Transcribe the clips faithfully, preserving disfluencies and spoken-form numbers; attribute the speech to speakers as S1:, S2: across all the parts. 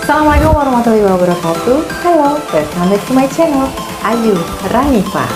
S1: Assalamualaikum warahmatullahi wabarakatuh. Hello, welcome back to my channel, Ayu Ranifa.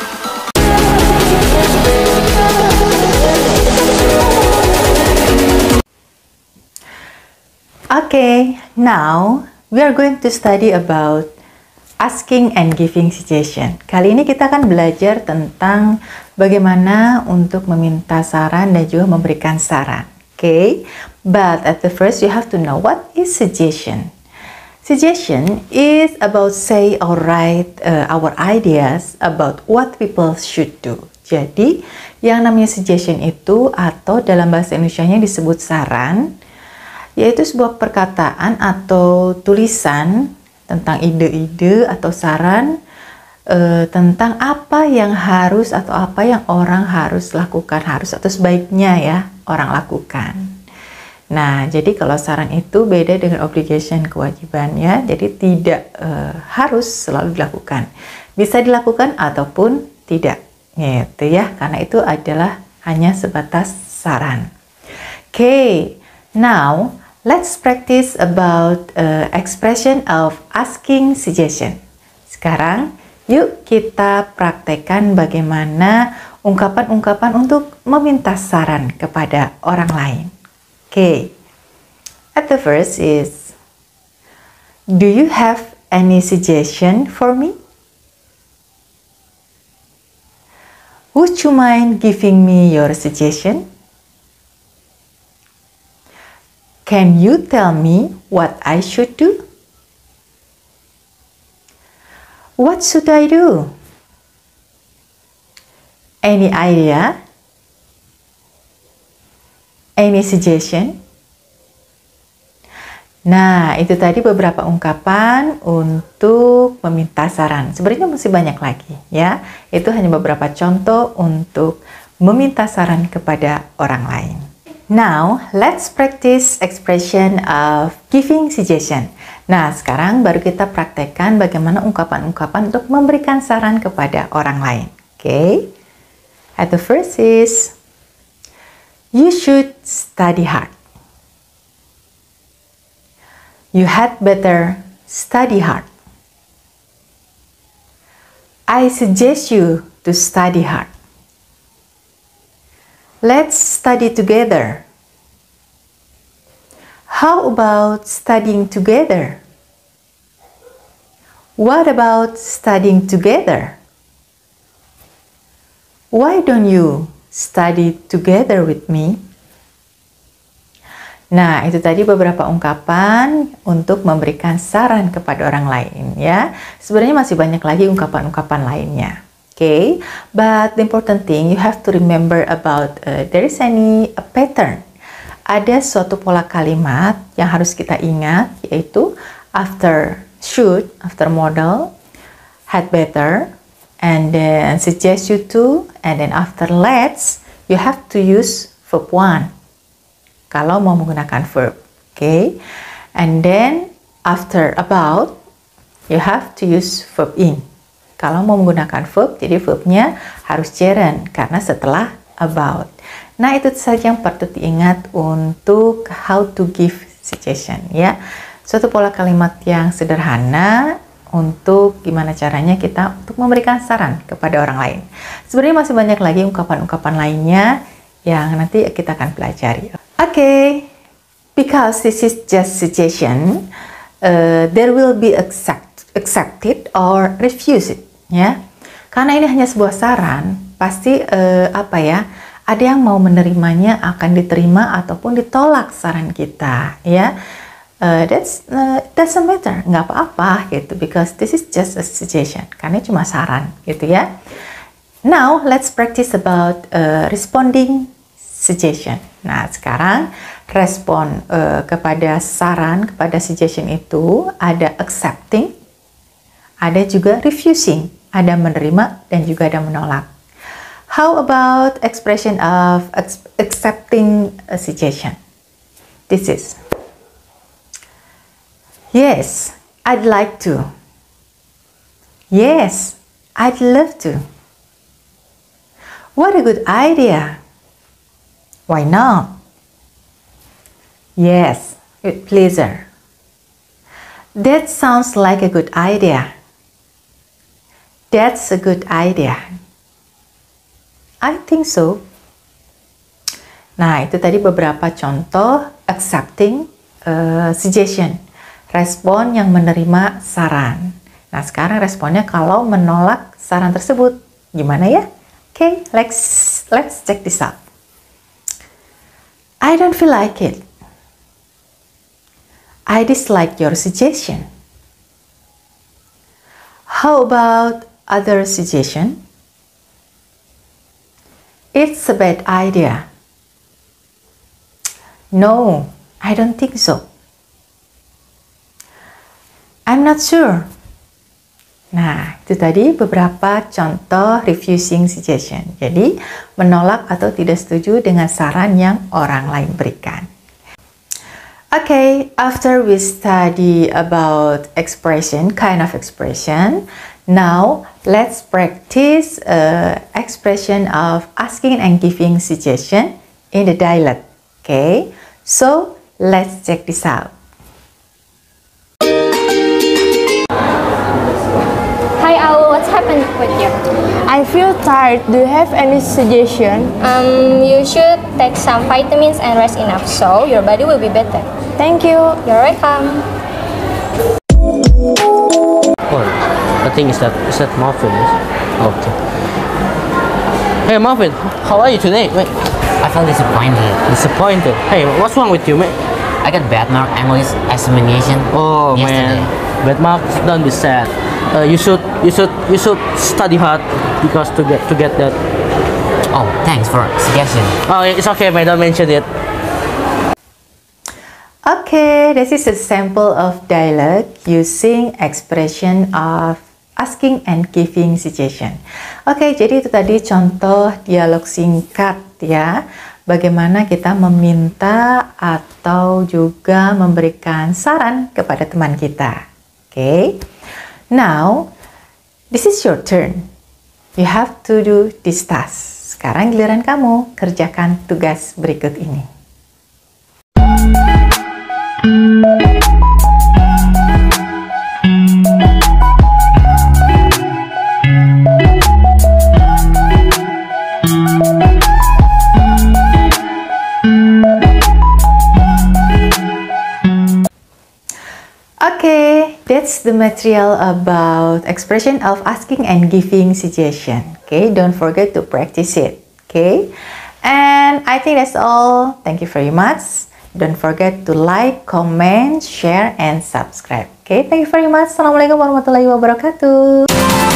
S1: Okay, now we are going to study about asking and giving suggestion. Kali ini kita akan belajar tentang bagaimana untuk meminta saran dan juga memberikan saran. Okay, but at the first you have to know what is suggestion. Suggestion is about say or write uh, our ideas about what people should do. Jadi, yang namanya suggestion itu atau dalam bahasa Indonesianya disebut saran, yaitu sebuah perkataan atau tulisan tentang ide-ide atau saran uh, tentang apa yang harus atau apa yang orang harus lakukan, harus atau sebaiknya ya orang lakukan. Nah, jadi kalau saran itu beda dengan obligation, kewajibannya, jadi tidak uh, harus selalu dilakukan. Bisa dilakukan ataupun tidak, gitu ya, karena itu adalah hanya sebatas saran. Oke, okay, now let's practice about uh, expression of asking suggestion. Sekarang, yuk kita praktekkan bagaimana ungkapan-ungkapan untuk meminta saran kepada orang lain. Okay, at the first is, do you have any suggestion for me? Would you mind giving me your suggestion? Can you tell me what I should do? What should I do? Any idea? Any suggestion? Nah, itu tadi beberapa ungkapan untuk meminta saran. Sebenarnya masih banyak lagi ya. Itu hanya beberapa contoh untuk meminta saran kepada orang lain. Now, let's practice expression of giving suggestion. Nah, sekarang baru kita praktekkan bagaimana ungkapan-ungkapan untuk memberikan saran kepada orang lain. Oke. Okay? At the first is, you should study hard. You had better study hard. I suggest you to study hard. Let's study together. How about studying together? What about studying together? Why don't you study together with me? Nah, itu tadi beberapa ungkapan untuk memberikan saran kepada orang lain ya. Sebenarnya masih banyak lagi ungkapan-ungkapan lainnya. Oke, okay? But the important thing you have to remember about uh, there is any a pattern. Ada suatu pola kalimat yang harus kita ingat, yaitu after should, after model, had better, and then suggest you to, and then after let's, you have to use verb one. Kalau mau menggunakan verb, oke. Okay? And then after about, you have to use verb in. Kalau mau menggunakan verb, jadi verbnya harus gerund karena setelah about. Nah, itu saja yang patut diingat untuk how to give suggestion ya. Suatu pola kalimat yang sederhana untuk gimana caranya kita untuk memberikan saran kepada orang lain. Sebenarnya masih banyak lagi ungkapan-ungkapan lainnya yang nanti kita akan pelajari. Oke, okay. Because this is just suggestion, uh, there will be accept, accepted or refused ya. Karena ini hanya sebuah saran, pasti uh, apa ya? Ada yang mau menerimanya akan diterima ataupun ditolak saran kita ya. Uh, that's uh, doesn't matter, nggak apa-apa gitu, because this is just a suggestion, karena cuma saran gitu ya. Now let's practice about uh, responding suggestion. Nah, sekarang respon uh, kepada saran, kepada suggestion itu ada accepting, ada juga refusing, ada menerima dan juga ada menolak. How about expression of accepting a suggestion? This is, yes, I'd like to. Yes, I'd love to. What a good idea. Why not? Yes, with pleasure. That sounds like a good idea. That's a good idea. I think so. Nah, itu tadi beberapa contoh accepting uh, suggestion. Respon yang menerima saran. Nah, sekarang responnya kalau menolak saran tersebut. Gimana ya? Oke, okay, let's, let's check this out. I don't feel like it. I dislike your suggestion. How about other suggestion? It's a bad idea. No, I don't think so. I'm not sure. Nah, itu tadi beberapa contoh refusing suggestion. Jadi, menolak atau tidak setuju dengan saran yang orang lain berikan. Okay, after we study about expression, kind of expression, now let's practice uh, expression of asking and giving suggestion in the dialect. Okay, so let's check this out.
S2: Hi Al, what's happened with you?
S3: I feel tired. Do you have any suggestion?
S2: Um, you should take some vitamins and rest enough so your body will be better.
S3: Thank you.
S2: You're welcome.
S4: Oh, I think is that is that Muffin? Okay. Hey Muffin, how are you today? Wait,
S5: I feel disappointed.
S4: disappointed. Hey, what's wrong with you, mate?
S5: I got bad mark English examination
S4: Oh
S5: yesterday.
S4: man, bad marks. Don't be sad. Uh, you should you should you should study hard because to get to get that.
S5: Oh, thanks for suggestion.
S4: Oh, it's okay, mate. Don't mention it.
S1: Okay, this is a sample of dialogue using expression of asking and giving suggestion. Oke, okay, jadi itu tadi contoh dialog singkat ya. Bagaimana kita meminta atau juga memberikan saran kepada teman kita. Oke. Okay. Now, this is your turn. You have to do this task. Sekarang giliran kamu kerjakan tugas berikut ini. Okay, that's the material about expression of asking and giving suggestion. Okay, don't forget to practice it. Okay, and I think that's all. Thank you very much. Don't forget to like, comment, share, and subscribe. Okay, thank you very much. Assalamualaikum warahmatullahi wabarakatuh.